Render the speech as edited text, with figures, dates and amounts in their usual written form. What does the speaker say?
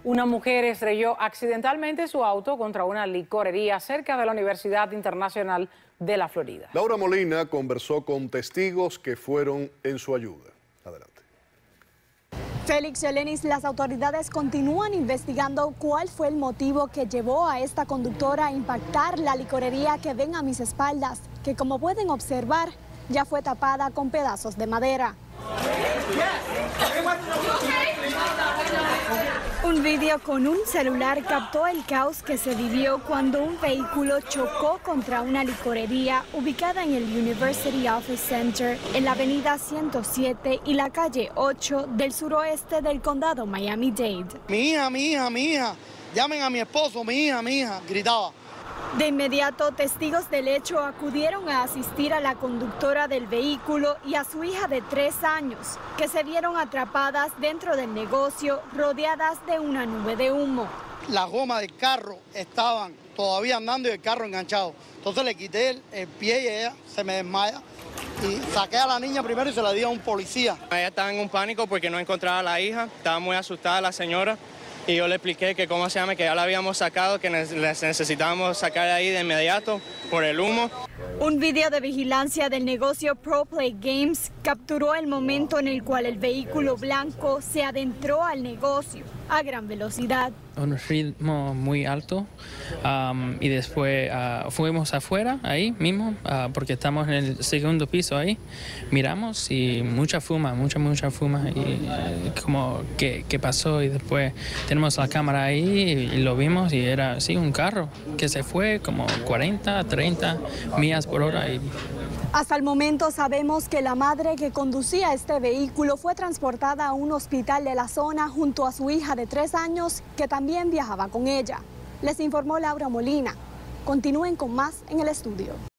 Una mujer estrelló accidentalmente su auto contra una licorería cerca de la Universidad Internacional de la Florida. Laura Molina conversó con testigos que fueron en su ayuda. Adelante. Félix Yelenis, las autoridades continúan investigando cuál fue el motivo que llevó a esta conductora a impactar la licorería que ven a mis espaldas, que como pueden observar, ya fue tapada con pedazos de madera. Un video con un celular captó el caos que se vivió cuando un vehículo chocó contra una licorería ubicada en el University Office Center en la avenida 107 y la calle 8 del suroeste del condado Miami-Dade. Mi hija, llamen a mi esposo, mi hija, gritaba. De inmediato, testigos del hecho acudieron a asistir a la conductora del vehículo y a su hija de 3 años, que se vieron atrapadas dentro del negocio, rodeadas de una nube de humo. Las gomas del carro estaban todavía andando y el carro enganchado. Entonces le quité el pie y ella se me desmaya. Y saqué a la niña primero y se la di a un policía. Ella estaba en un pánico porque no encontraba a la hija, estaba muy asustada la señora. Y yo le expliqué que que ya la habíamos sacado, que les necesitábamos sacar de ahí de inmediato por el humo. Un video de vigilancia del negocio Pro Play Games capturó el momento en el cual el vehículo blanco se adentró al negocio a gran velocidad. Un ritmo muy alto y después fuimos afuera ahí mismo porque estamos en el segundo piso ahí, miramos y mucha fuma y como que pasó y después tenemos la cámara ahí y lo vimos y era así un carro que se fue como 40, 30 millas por hora. Hasta el momento sabemos que la madre que conducía este vehículo fue transportada a un hospital de la zona junto a su hija de 3 años que también viajaba con ella. Les informó Laura Molina. Continúen con más en el estudio.